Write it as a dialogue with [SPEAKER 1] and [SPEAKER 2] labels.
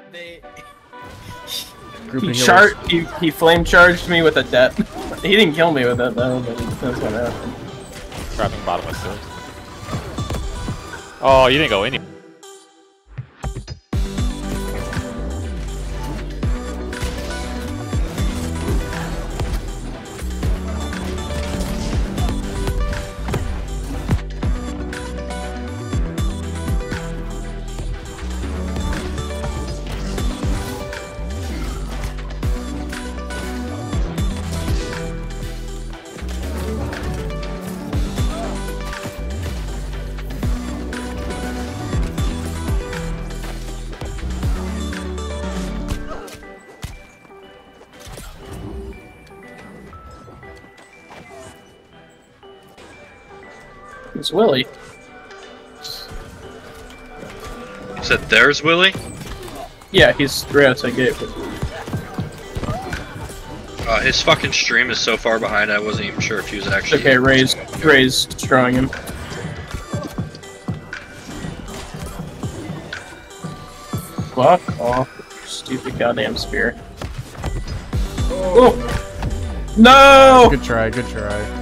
[SPEAKER 1] He flame charged me with a death. He didn't kill me with it though, but that's what happened.
[SPEAKER 2] Grabbing bottom with still. Oh, you didn't go in.
[SPEAKER 1] It's Willie.
[SPEAKER 3] You said there's Willie?
[SPEAKER 1] Yeah, he's right outside gate.
[SPEAKER 3] His fucking stream is so far behind I wasn't even sure if he was actually...
[SPEAKER 1] Okay, Ray's destroying him. Fuck off, stupid goddamn spear. Oh! No!
[SPEAKER 4] Good try, good try.